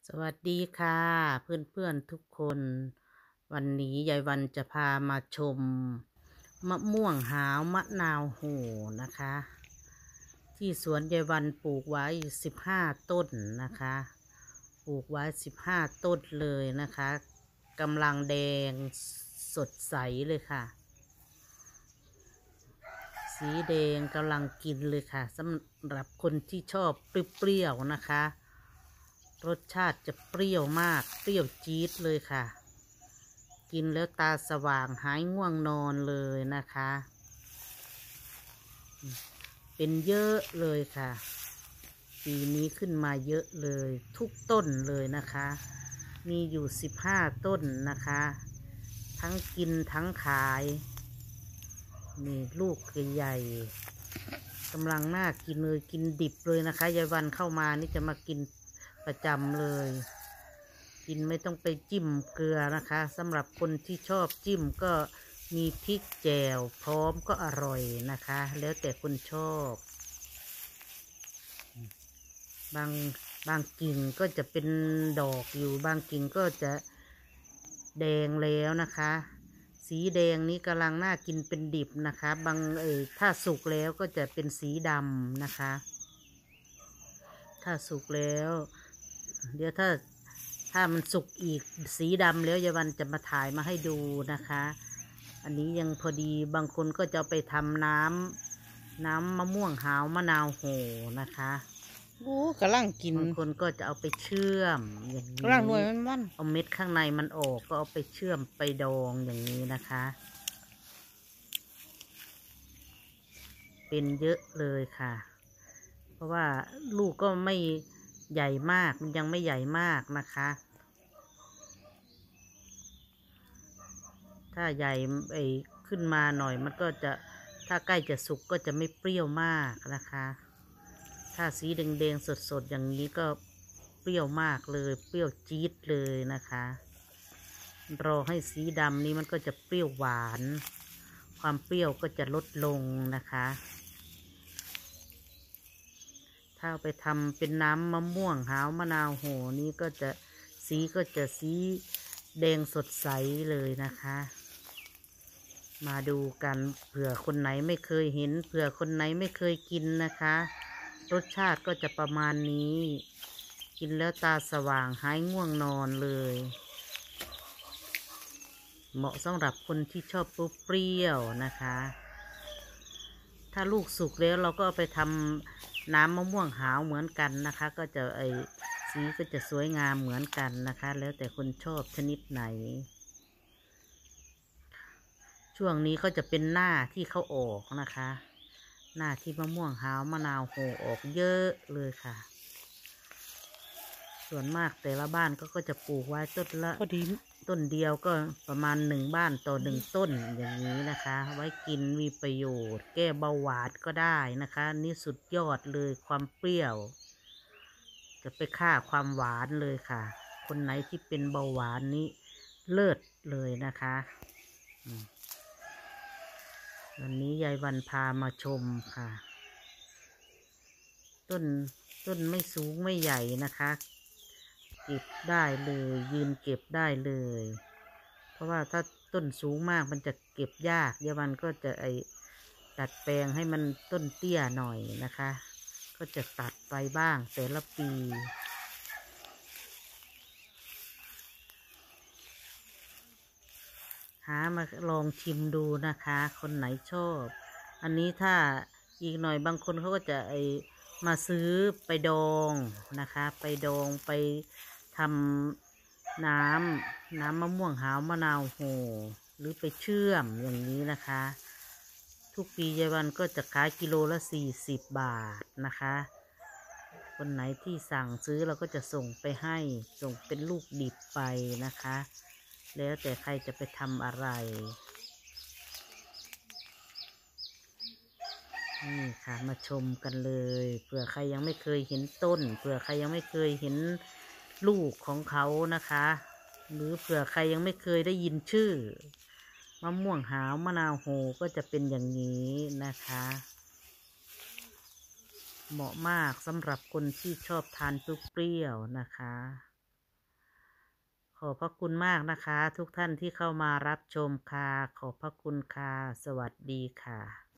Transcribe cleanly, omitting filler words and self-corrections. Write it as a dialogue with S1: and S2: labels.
S1: สวัสดีค่ะเพื่อนๆทุกคนวันนี้ยายวันจะพามาชมมะม่วงหาวมะนาวโหนะคะที่สวนยายวันปลูกไว้15 ต้นนะคะปลูกไว้15 ต้นเลยนะคะกำลังแดงสดใสเลยค่ะสีแดงกำลังกินเลยค่ะสำหรับคนที่ชอบเปรี้ยวๆนะคะรสชาติจะเปรี้ยวมากเปรี้ยวจี๊ดเลยค่ะกินแล้วตาสว่างหายง่วงนอนเลยนะคะเป็นเยอะเลยค่ะปีนี้ขึ้นมาเยอะเลยทุกต้นเลยนะคะมีอยู่15 ต้นนะคะทั้งกินทั้งขายนี่ลูกใหญ่กำลังน่ากินเลยกินดิบเลยนะคะยายวันเข้ามานี่จะมากินประจำเลยกินไม่ต้องไปจิ้มเกลือนะคะสำหรับคนที่ชอบจิ้มก็มีพริกแจ่วพร้อมก็อร่อยนะคะแล้วแต่คนชอบบางกิ่งก็จะเป็นดอกอยู่บางกิ่งก็จะแดงแล้วนะคะสีแดงนี้กำลังน่ากินเป็นดิบนะคะถ้าสุกแล้วก็จะเป็นสีดำนะคะถ้าสุกแล้วเดี๋ยวถ้ามันสุกอีกสีดำแล้วยายวันจะมาถ่ายมาให้ดูนะคะอันนี้ยังพอดีบางคนก็จะเอาไปทำน้ำมะม่วงหาวมะนาวโหนะคะ
S2: โอ้กำลังกิน
S1: บางคนก็จะเอาไปเชื่อมอย่างนี้
S2: กำลังหน่วยมัน
S1: เอาเม็ดข้างในมันออกก็เอาไปเชื่อมไปดองอย่างนี้นะคะเป็นเยอะเลยค่ะเพราะว่าลูกก็ไม่ใหญ่มากมันยังไม่ใหญ่มากนะคะถ้าใหญ่ขึ้นมาหน่อยมันก็จะถ้าใกล้จะสุกก็จะไม่เปรี้ยวมากนะคะถ้าสีแดงๆสดๆอย่างนี้ก็เปรี้ยวมากเลยเปรี้ยวจี๊ดเลยนะคะรอให้สีดำนี้มันก็จะเปรี้ยวหวานความเปรี้ยวก็จะลดลงนะคะถ้าไปทำเป็นน้ำมะม่วงหาวมะนาวโหนี้ก็จะสีแดงสดใสเลยนะคะมาดูกันเผื่อคนไหนไม่เคยเห็นเผื่อคนไหนไม่เคยกินนะคะรสชาติก็จะประมาณนี้กินแล้วตาสว่างหายง่วงนอนเลยเหมาะสำหรับคนที่ชอบเปรี้ยวนะคะถ้าลูกสุกแล้วเราก็ไปทำน้ำมะม่วงหาวเหมือนกันนะคะก็จะสีก็จะสวยงามเหมือนกันนะคะแล้วแต่คนชอบชนิดไหนช่วงนี้ก็จะเป็นหน้าที่เขาออกนะคะหน้าที่มะม่วงหาวมะนาวโหออกเยอะเลยค่ะส่วนมากแต่ละบ้านก็จะปลูกไว้ต้นละ
S2: พอดี
S1: ต้นเดียวก็ประมาณ1 บ้านต่อ1 ต้นอย่างนี้นะคะไว้กินมีประโยชน์แก้เบาหวานก็ได้นะคะนี่สุดยอดเลยความเปรี้ยวจะไปฆ่าความหวานเลยค่ะคนไหนที่เป็นเบาหวานนี้เลิศเลยนะคะวันนี้ยายวันพามาชมค่ะต้นไม่สูงไม่ใหญ่นะคะเก็บได้เลยยืนเก็บได้เลยเพราะว่าถ้าต้นสูงมากมันจะเก็บยากยายวันก็จะดัดแปลงให้มันต้นเตี้ยหน่อยนะคะก็จะตัดไปบ้างแต่ละปีหามาลองชิมดูนะคะคนไหนชอบอันนี้ถ้าอีกหน่อยบางคนเขาก็จะมาซื้อไปดองนะคะไปดองไปทำน้ำมะม่วงหาวมะนาวโหหรือไปเชื่อมอย่างนี้นะคะทุกปียายวันก็จะขายกิโลละ40 บาทนะคะคนไหนที่สั่งซื้อเราก็จะส่งไปให้ส่งเป็นลูกดิบไปนะคะแล้วแต่ใครจะไปทำอะไรนี่ค่ะมาชมกันเลยเผื่อใครยังไม่เคยเห็นต้นเผื่อใครยังไม่เคยเห็นลูกของเขานะคะหรือเผื่อใครยังไม่เคยได้ยินชื่อมะม่วงหาวมะนาวโหก็จะเป็นอย่างนี้นะคะเหมาะมากสำหรับคนที่ชอบทานเปรี้ยวๆนะคะขอบพระคุณมากนะคะ ทุกท่านที่เข้ามารับชมค่ะ ขอบพระคุณค่ะ สวัสดีค่ะ